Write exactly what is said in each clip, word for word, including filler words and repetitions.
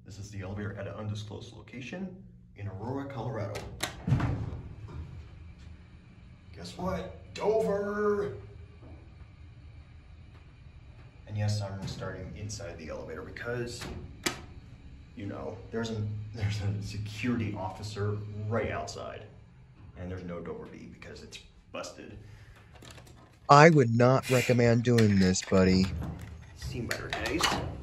This is the elevator at an undisclosed location in Aurora, Colorado. Guess what? Dover! And yes, I'm starting inside the elevator because, you know, there's a, there's a security officer right outside. And there's no Dover B because it's busted. I would not recommend doing this, buddy. Seen better days.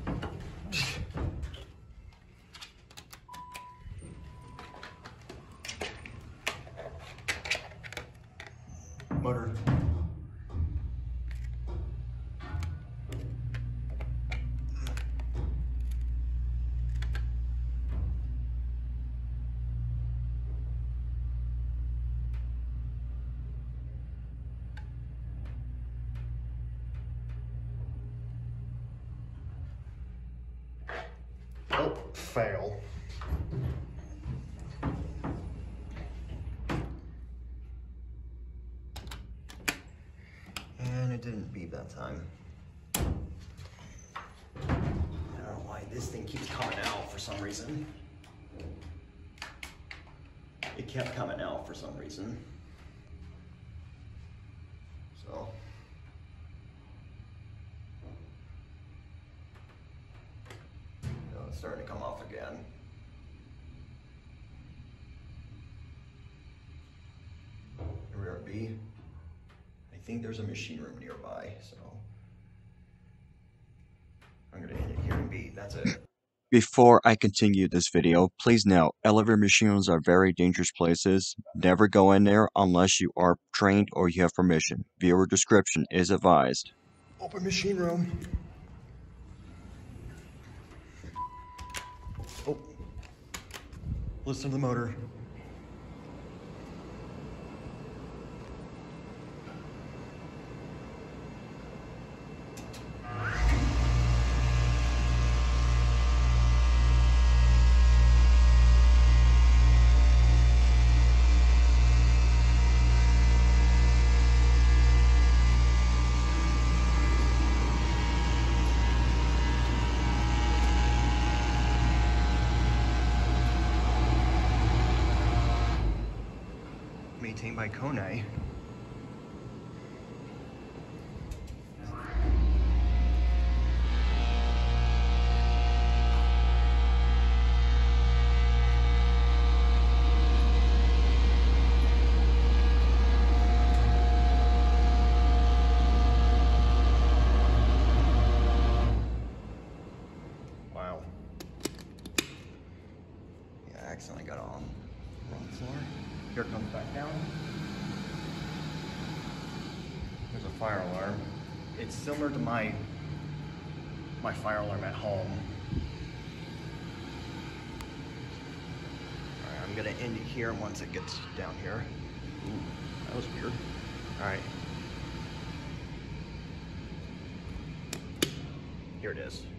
Motor. Oh, fail. And it didn't beep that time. I don't know why this thing keeps coming out for some reason. It kept coming out for some reason. So. No, it's starting to come off again. Here we are, B. I think there's a machine room nearby, so I'm gonna end it here in B. That's it. Before I continue this video, please note, elevator machine rooms are very dangerous places. Never go in there unless you are trained or you have permission. Viewer description is advised. Open machine room. Oh, listen to the motor. Maintained by Kone. Wow. Yeah, I accidentally got on the wrong floor. Here it comes back down. There's a fire alarm. It's similar to my my fire alarm at home. Alright, I'm gonna end it here once it gets down here. Ooh, that was weird. Alright. Here it is.